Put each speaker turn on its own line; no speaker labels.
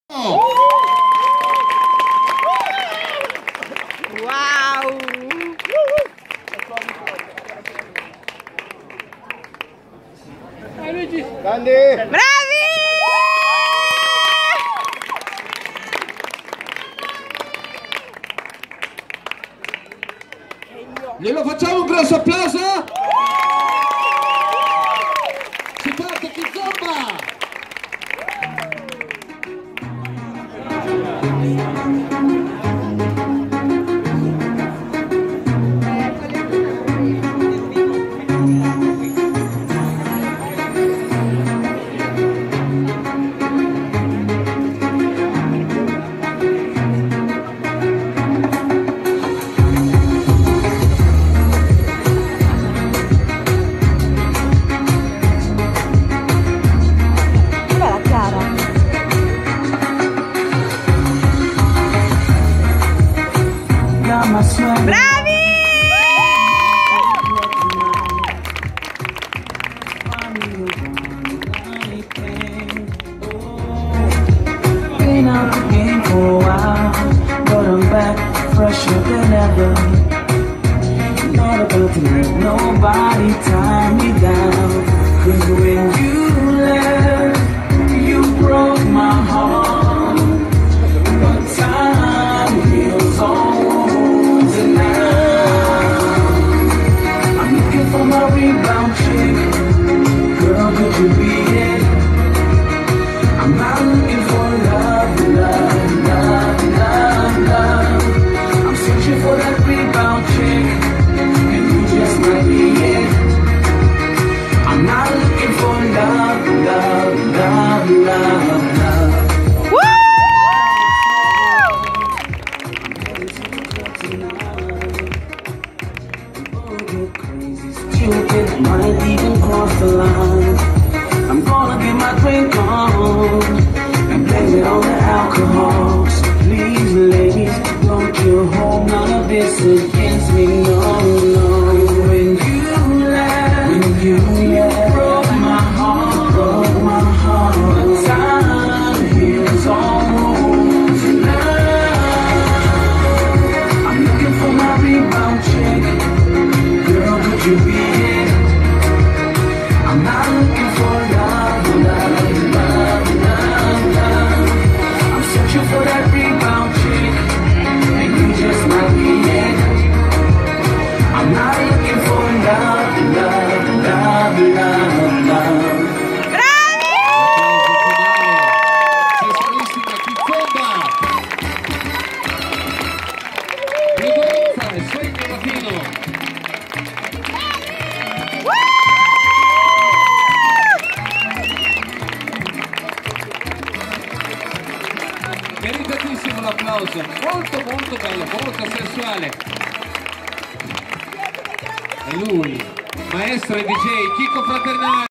Wow!
Grandi!
Bravi!
Glielo facciamo un grosso applauso? Si parte Kizomba!
Bravi!
Been out the game for a while, but I'm back fresher than ever. Not about to let nobody tie me down, 'cause when you left, you broke my heart. But time heals all wounds, and now I'm looking for my rebound chick. Girl, could you be it? I'm not looking for love, love, love, love, love. I'm searching for that rebound chick, and you just might be it. I'm not looking for love, love, love, love, love. Stupid, might even cross the line. I'm gonna get my drink on and blame it on the alcohol. So please, ladies, don't you hold none of this against me, no, no. When you left, you broke my heart, broke my heart. But time heals all wounds, and now I'm looking for my rebound chick. Girl, could you be it? I'm not looking for love, love, love, love, love. I'm searching for that rebound chick, and you just might be it. I'm not looking for love, love, love, love, love.
Sensualissima Kizomba! Violenza e segno latino! Meritatissimo l'applauso, molto molto bello, molto sensuale. E lui, maestro e DJ Chico Fraternale.